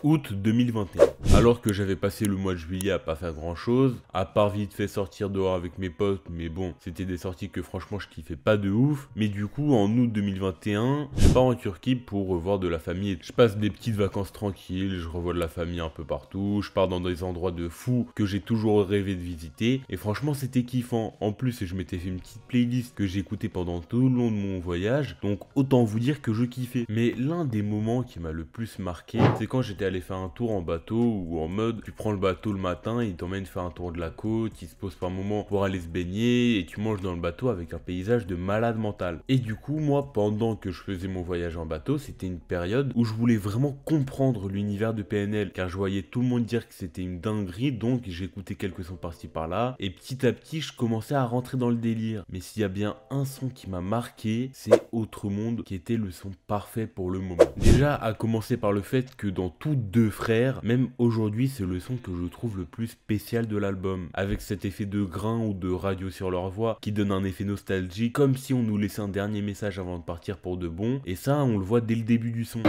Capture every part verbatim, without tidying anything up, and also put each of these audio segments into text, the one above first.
août deux mille vingt et un. Alors que j'avais passé le mois de juillet à pas faire grand chose, à part vite fait sortir dehors avec mes potes, mais bon, c'était des sorties que franchement je kiffais pas de ouf. Mais du coup, en août deux mille vingt et un, je pars en Turquie pour revoir de la famille. Je passe des petites vacances tranquilles, je revois de la famille un peu partout, je pars dans des endroits de fou que j'ai toujours rêvé de visiter. Et franchement, c'était kiffant. En plus, je m'étais fait une petite playlist que j'écoutais pendant tout le long de mon voyage, donc autant vous dire que je kiffais. Mais l'un des moments qui m'a le plus marqué, c'est quand j'étais allé faire un tour en bateau, ou en mode, tu prends le bateau le matin, il t'emmène faire un tour de la côte, il se pose par moment pour aller se baigner, et tu manges dans le bateau avec un paysage de malade mental. Et du coup, moi, pendant que je faisais mon voyage en bateau, c'était une période où je voulais vraiment comprendre l'univers de P N L, car je voyais tout le monde dire que c'était une dinguerie, donc j'écoutais quelques sons par-ci par-là, et petit à petit, je commençais à rentrer dans le délire. Mais s'il y a bien un son qui m'a marqué, c'est Autre Monde, qui était le son parfait pour le moment. Déjà, à commencer par le fait que dans tous Deux Frères, même aujourd'hui, c'est le son que je trouve le plus spécial de l'album, avec cet effet de grain ou de radio sur leur voix, qui donne un effet nostalgique, comme si on nous laissait un dernier message avant de partir pour de bon, et ça, on le voit dès le début du son.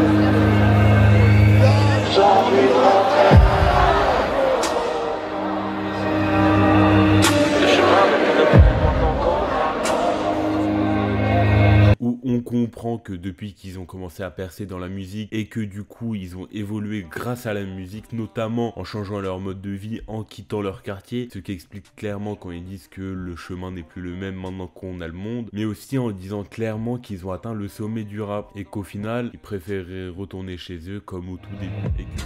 Où on comprend que depuis qu'ils ont commencé à percer dans la musique et que du coup ils ont évolué grâce à la musique, notamment en changeant leur mode de vie, en quittant leur quartier, ce qui explique clairement quand ils disent que le chemin n'est plus le même maintenant qu'on a le monde, mais aussi en disant clairement qu'ils ont atteint le sommet du rap et qu'au final ils préféraient retourner chez eux comme au tout début. Et que...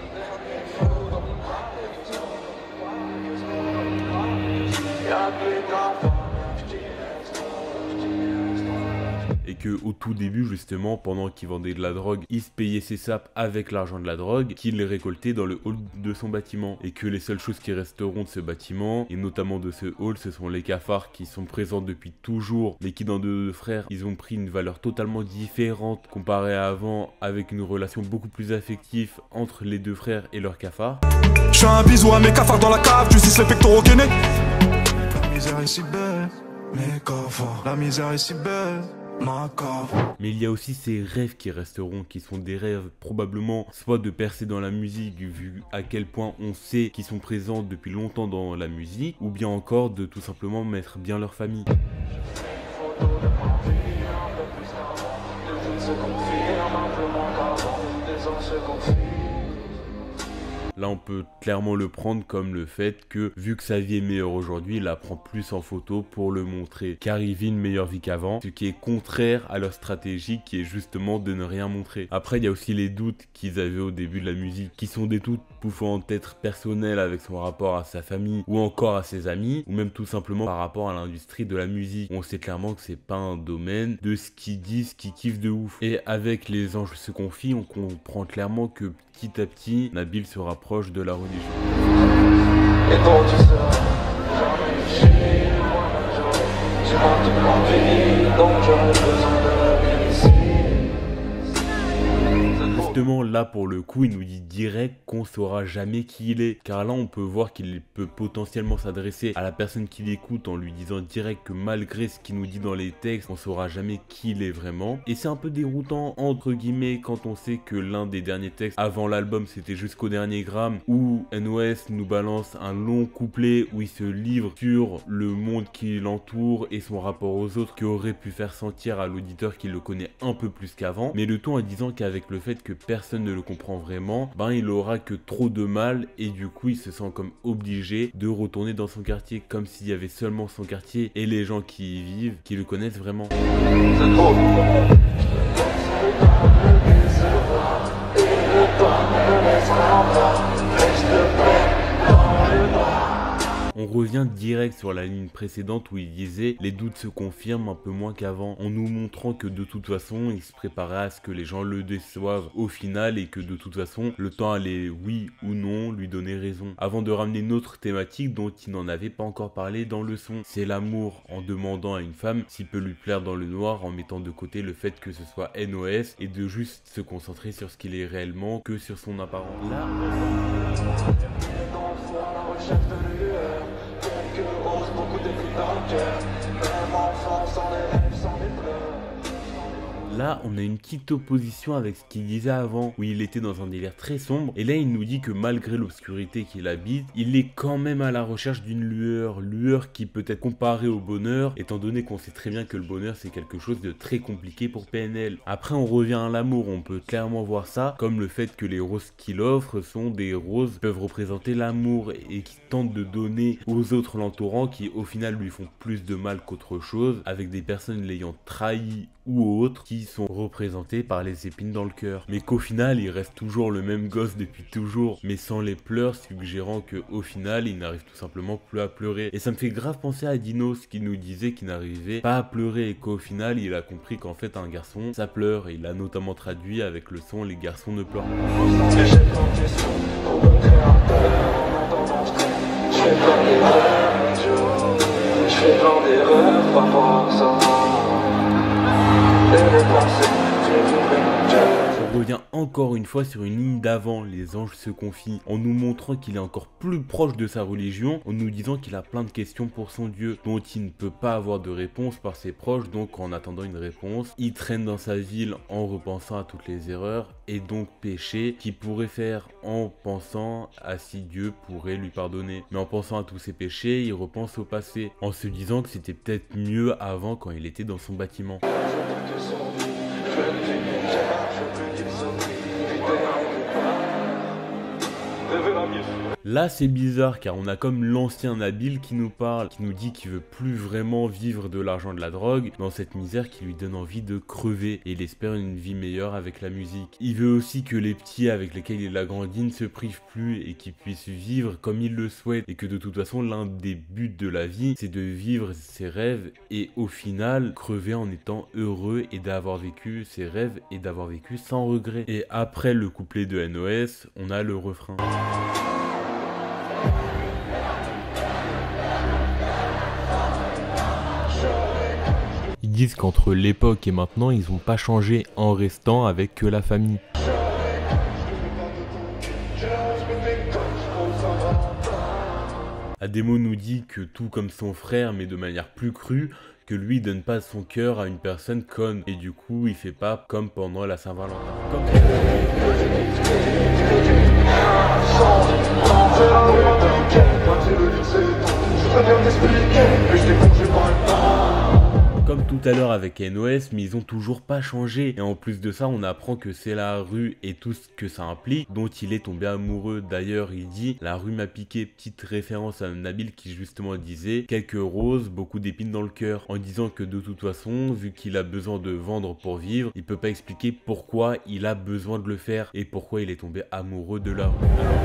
Et que au tout début justement, pendant qu'il vendait de la drogue, il se payait ses sapes avec l'argent de la drogue qu'il les récoltait dans le hall de son bâtiment, et que les seules choses qui resteront de ce bâtiment et notamment de ce hall, ce sont les cafards qui sont présents depuis toujours, mais qui dans Deux Frères ils ont pris une valeur totalement différente comparée à avant, avec une relation beaucoup plus affective entre les deux frères et leurs cafards. Je fais un bisou à mes cafards dans la cave, tu sais les pectoraux gainés. La misère est si belle, mes cafards, la misère est si belle. Mais il y a aussi ces rêves qui resteront, qui sont des rêves probablement soit de percer dans la musique vu à quel point on sait qu'ils sont présents depuis longtemps dans la musique, ou bien encore de tout simplement mettre bien leur famille. Là, on peut clairement le prendre comme le fait que, vu que sa vie est meilleure aujourd'hui, il la prend plus en photo pour le montrer, car il vit une meilleure vie qu'avant, ce qui est contraire à leur stratégie qui est justement de ne rien montrer. Après, il y a aussi les doutes qu'ils avaient au début de la musique, qui sont des doutes pouvant être personnels avec son rapport à sa famille, ou encore à ses amis, ou même tout simplement par rapport à l'industrie de la musique. On sait clairement que c'est pas un domaine de ce qu'ils disent, qu'ils kiffent de ouf. Et avec Les Anges se confient, on comprend clairement que petit à petit, Nabil se rapproche de la religion. Et donc tu seras jamais chez moi, tu m'as toute ma vie, donc j'aurais besoin de la vie ici. Justement, là pour le coup, il nous dit direct qu'on saura jamais qui il est, car là on peut voir qu'il peut potentiellement s'adresser à la personne qui l'écoute en lui disant direct que malgré ce qu'il nous dit dans les textes, on saura jamais qui il est vraiment. Et c'est un peu déroutant entre guillemets quand on sait que l'un des derniers textes avant l'album c'était Jusqu'au dernier gramme, où N O S nous balance un long couplet où il se livre sur le monde qui l'entoure et son rapport aux autres, qui aurait pu faire sentir à l'auditeur qu'il le connaît un peu plus qu'avant, mais le tout en disant qu'avec le fait que personne ne le comprend vraiment, ben il aura que trop de mal, et du coup il se sent comme obligé de retourner dans son quartier, comme s'il y avait seulement son quartier et les gens qui y vivent qui le connaissent vraiment. C'est trop. On revient direct sur la ligne précédente où il disait « Les doutes se confirment un peu moins qu'avant », en nous montrant que de toute façon, il se préparait à ce que les gens le déçoivent au final et que de toute façon, le temps allait, oui ou non, lui donner raison. Avant de ramener une autre thématique dont il n'en avait pas encore parlé dans le son, c'est l'amour, en demandant à une femme s'il peut lui plaire dans le noir, en mettant de côté le fait que ce soit N O S et de juste se concentrer sur ce qu'il est réellement que sur son apparence. Là, Là, on a une petite opposition avec ce qu'il disait avant, où il était dans un délire très sombre, et là il nous dit que malgré l'obscurité qu'il habite, il est quand même à la recherche d'une lueur, lueur qui peut être comparée au bonheur, étant donné qu'on sait très bien que le bonheur c'est quelque chose de très compliqué pour P N L. Après on revient à l'amour, on peut clairement voir ça, comme le fait que les roses qu'il offre sont des roses qui peuvent représenter l'amour, et qui tentent de donner aux autres l'entourant, qui au final lui font plus de mal qu'autre chose, avec des personnes l'ayant trahi ou autres, qui sont représentées par les épines dans le cœur. Mais qu'au final, il reste toujours le même gosse depuis toujours, mais sans les pleurs, suggérant que au final, il n'arrive tout simplement plus à pleurer. Et ça me fait grave penser à Dinos, qui nous disait qu'il n'arrivait pas à pleurer, et qu'au final, il a compris qu'en fait, un garçon, ça pleure, et il a notamment traduit avec le son « Les garçons ne pleurent pas ». On revient encore une fois sur une ligne d'avant, les anges se confient, en nous montrant qu'il est encore plus proche de sa religion, en nous disant qu'il a plein de questions pour son Dieu, dont il ne peut pas avoir de réponse par ses proches, donc en attendant une réponse, il traîne dans sa ville en repensant à toutes les erreurs, et donc péché qu'il pourrait faire en pensant à si Dieu pourrait lui pardonner. Mais en pensant à tous ses péchés, il repense au passé, en se disant que c'était peut-être mieux avant quand il était dans son bâtiment. Là c'est bizarre car on a comme l'ancien Nabil qui nous parle, qui nous dit qu'il veut plus vraiment vivre de l'argent de la drogue, dans cette misère qui lui donne envie de crever, et il espère une vie meilleure avec la musique. Il veut aussi que les petits avec lesquels il a grandi ne se privent plus et qu'ils puissent vivre comme il le souhaite, et que de toute façon l'un des buts de la vie c'est de vivre ses rêves et au final crever en étant heureux et d'avoir vécu ses rêves et d'avoir vécu sans regret. Et après le couplet de N O S, on a le refrain. Ils disent qu'entre l'époque et maintenant, ils n'ont pas changé en restant avec que la famille. Ademo nous dit que tout comme son frère, mais de manière plus crue, que lui donne pas son cœur à une personne conne, et du coup il fait pas comme pendant la Saint-Valentin. Comme... Comme tout à l'heure avec N O S, mais ils ont toujours pas changé. Et en plus de ça, on apprend que c'est la rue et tout ce que ça implique dont il est tombé amoureux. D'ailleurs, il dit « La rue m'a piqué », petite référence à Nabil qui justement disait « Quelques roses, beaucoup d'épines dans le cœur », en disant que de toute façon, vu qu'il a besoin de vendre pour vivre, il peut pas expliquer pourquoi il a besoin de le faire et pourquoi il est tombé amoureux de la rue.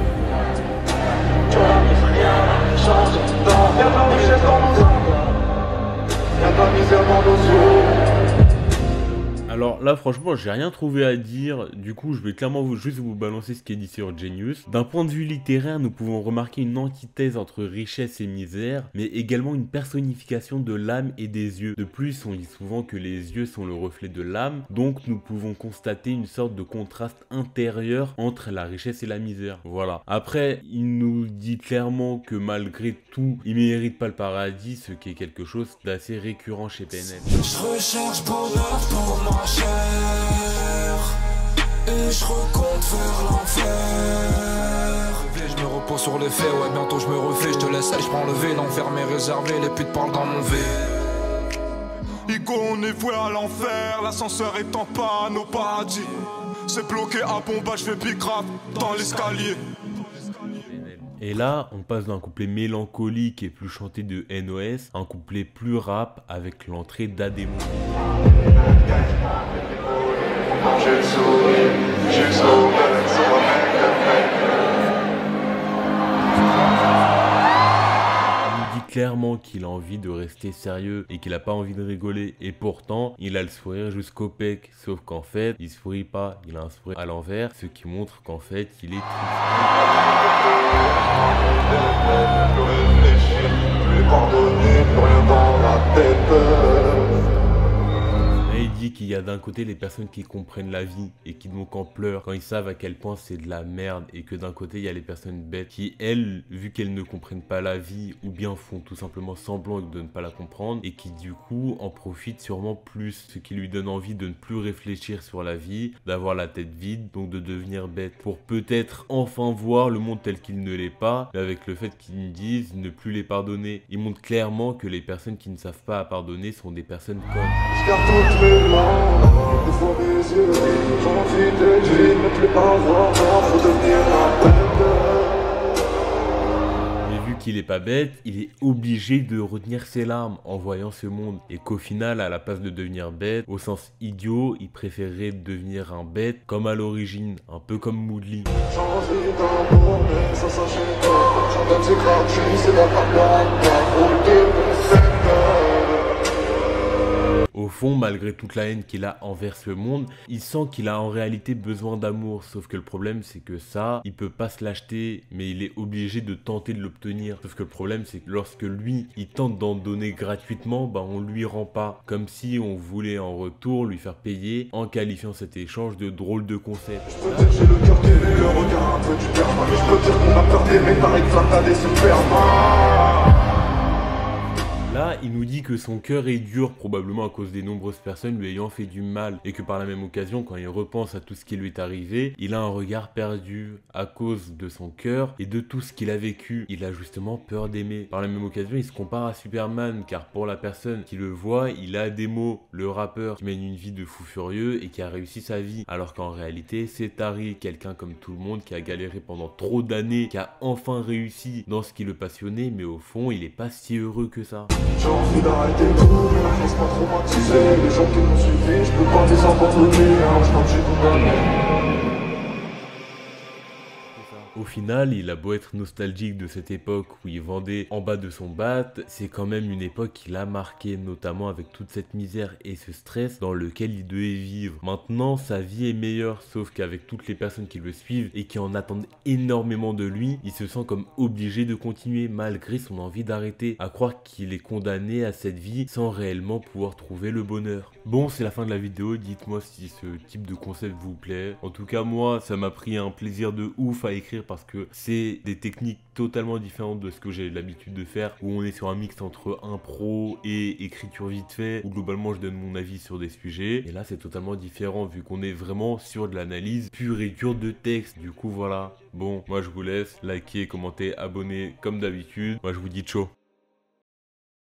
Alors là franchement j'ai rien trouvé à dire, du coup je vais clairement vous, juste vous balancer ce qui est dit sur Genius. D'un point de vue littéraire, nous pouvons remarquer une antithèse entre richesse et misère, mais également une personnification de l'âme et des yeux. De plus, on dit souvent que les yeux sont le reflet de l'âme, donc nous pouvons constater une sorte de contraste intérieur entre la richesse et la misère. Voilà. Après, il nous dit clairement que malgré tout, il mérite pas le paradis, ce qui est quelque chose d'assez récurrent chez P N L. Je recherche bonheur pour moi. Et je recompte vers l'enfer. Je me repose sur les faits, ouais bientôt je me refais. Je te laisse, je prends le V, l'enfer m'est réservé. Les putes parlent dans mon V. Igo on est voué à l'enfer. L'ascenseur est en panne au paradis. C'est bloqué à Bomba, je fais bicrave dans l'escalier. Et là, on passe d'un couplet mélancolique et plus chanté de N O S à un couplet plus rap avec l'entrée d'Ademo. Il dit clairement qu'il a envie de rester sérieux et qu'il a pas envie de rigoler, et pourtant il a le sourire jusqu'au pec, sauf qu'en fait il sourit pas, il a un sourire à l'envers, ce qui montre qu'en fait il est triste. Et il dit qu'il y a d'un côté les personnes qui comprennent la vie et qui donc en pleurent quand ils savent à quel point c'est de la merde, et que d'un côté il y a les personnes bêtes qui, elles, vu qu'elles ne comprennent pas la vie ou bien font tout simplement semblant de ne pas la comprendre, et qui du coup en profitent sûrement plus, ce qui lui donne envie de ne plus réfléchir sur la vie, d'avoir la tête vide, donc de devenir bête, pour peut-être enfin voir le monde tel qu'il ne l'est pas, mais avec le fait qu'ils disent ne plus les pardonner. Ils montrent clairement que les personnes qui ne savent pas pardonner sont des personnes connes. Je garde toutes mes larmes devant mes yeux. J'ai envie d'être vide, ne plus avoir peur, faut devenir un bête. Mais vu qu'il est pas bête, il est obligé de retenir ses larmes en voyant ce monde. Et qu'au final, à la place de devenir bête, au sens idiot, il préférerait devenir un bête comme à l'origine, un peu comme Moodley. J'ai envie d'amour, mais ça s'achète pas. J'en donne c'est gratuit, c'est dans ta boîte, la route de mon secteur. Au fond, malgré toute la haine qu'il a envers ce monde, il sent qu'il a en réalité besoin d'amour. Sauf que le problème, c'est que ça, il peut pas se l'acheter, mais il est obligé de tenter de l'obtenir. Sauf que le problème, c'est que lorsque lui, il tente d'en donner gratuitement, bah on lui rend pas. Comme si on voulait en retour lui faire payer en qualifiant cet échange de drôle de concept. Je peux dire que j'ai le cœur d'aimer, le regard un peu du perma. Je peux dire qu'on a peur d'aimer, pareil que Flamme, t'as des supermans. Là, il nous dit que son cœur est dur, probablement à cause des nombreuses personnes lui ayant fait du mal, et que par la même occasion, quand il repense à tout ce qui lui est arrivé, il a un regard perdu à cause de son cœur et de tout ce qu'il a vécu. Il a justement peur d'aimer. Par la même occasion, il se compare à Superman, car pour la personne qui le voit, il a des mots, le rappeur qui mène une vie de fou furieux et qui a réussi sa vie, alors qu'en réalité, c'est Tari, quelqu'un comme tout le monde qui a galéré pendant trop d'années, qui a enfin réussi dans ce qui le passionnait, mais au fond, il est pas si heureux que ça. J'ai envie d'arrêter tout, mais la laisse pas traumatiser. Les gens qui m'ont suivi, je peux pas les abandonner. Un instant, j'ai condamné. Au final, il a beau être nostalgique de cette époque où il vendait en bas de son bat, c'est quand même une époque qui l'a marqué, notamment avec toute cette misère et ce stress dans lequel il devait vivre. Maintenant, sa vie est meilleure, sauf qu'avec toutes les personnes qui le suivent et qui en attendent énormément de lui, il se sent comme obligé de continuer malgré son envie d'arrêter, à croire qu'il est condamné à cette vie sans réellement pouvoir trouver le bonheur. Bon, c'est la fin de la vidéo, dites-moi si ce type de concept vous plaît. En tout cas, moi, ça m'a pris un plaisir de ouf à écrire parce que c'est des techniques totalement différentes de ce que j'ai l'habitude de faire, où on est sur un mix entre impro et écriture vite fait, où globalement je donne mon avis sur des sujets, et là c'est totalement différent vu qu'on est vraiment sur de l'analyse pure et dure de texte. Du coup voilà, bon, moi je vous laisse, likez, commentez, abonnez comme d'habitude, moi je vous dis ciao.